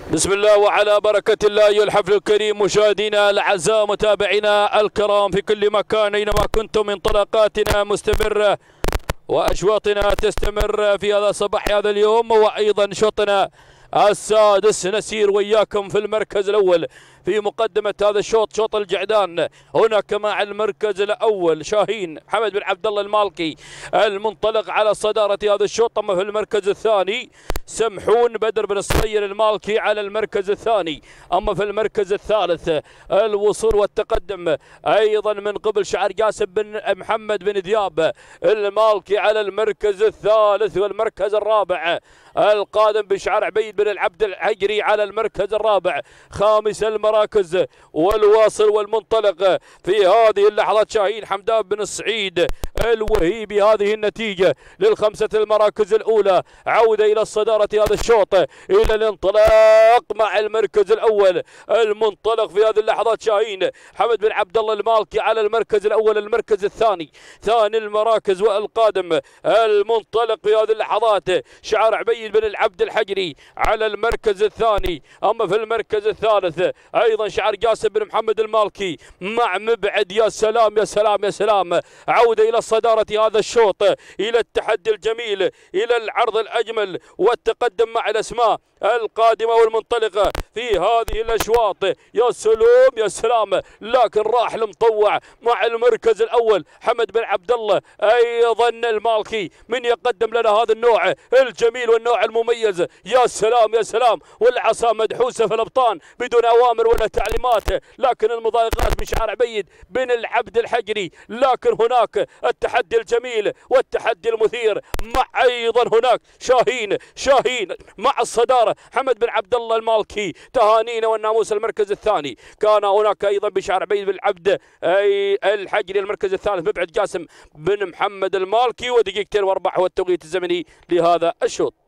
بسم الله وعلى بركة الله أيها الحفل الكريم مشاهدينا الأعزاء متابعينا الكرام في كل مكان أينما كنتم، انطلاقاتنا مستمرة وأشواطنا تستمر في هذا الصباح هذا اليوم، وأيضا شوطنا السادس نسير وياكم في المركز الأول في مقدمة هذا الشوط، شوط الجعدان. هناك مع المركز الأول شاهين محمد بن عبد الله المالكي المنطلق على صدارة هذا الشوط. أما في المركز الثاني سمحون بدر بن الصغير المالكي على المركز الثاني. أما في المركز الثالث الوصول والتقدم أيضا من قبل شعر قاسم بن محمد بن ذياب المالكي على المركز الثالث. والمركز الرابع القادم بشعر عبيد بن العبد الحجري على المركز الرابع. خامس المراكز والواصل والمنطلق في هذه اللحظات شاهين حمدان بن السعيد الوهيبي. هذه النتيجة للخمسة المراكز الأولى. عودة إلى الصدارة هذا الشوط، إلى الانطلاق مع المركز الأول المنطلق في هذه اللحظات شاهين حمد بن عبد الله المالكي على المركز الأول. المركز الثاني ثاني المراكز والقادم المنطلق في هذه اللحظات شعر عبيد بن العبد الحجري على المركز الثاني. أما في المركز الثالث أيضا شعر قاسم بن محمد المالكي مع مبعد. يا سلام يا سلام يا سلام. عودة إلى صدارة هذا الشوط، إلى التحدي الجميل، إلى العرض الأجمل والتقدم مع الأسماء القادمة والمنطلقة في هذه الأشواط. يا سلام يا سلام. لكن راح المطوع مع المركز الأول حمد بن عبد الله أيضا المالكي من يقدم لنا هذا النوع الجميل والنوع المميز. يا سلام يا سلام. والعصا مدحوسة في الأبطان بدون أوامر ولا تعليمات، لكن المضايقات من شعر عبيد بن العبد الحجري. لكن هناك التحدي الجميل والتحدي المثير مع أيضا هناك شاهين مع الصدارة حمد بن عبد الله المالكي. تهانينا والناموس المركز الثاني. كان هناك أيضا بشعر عبيد بن العبد الحجري المركز الثالث مبعد قاسم بن محمد المالكي. ودقيقتين واربع هو التوقيت الزمني لهذا الشوط.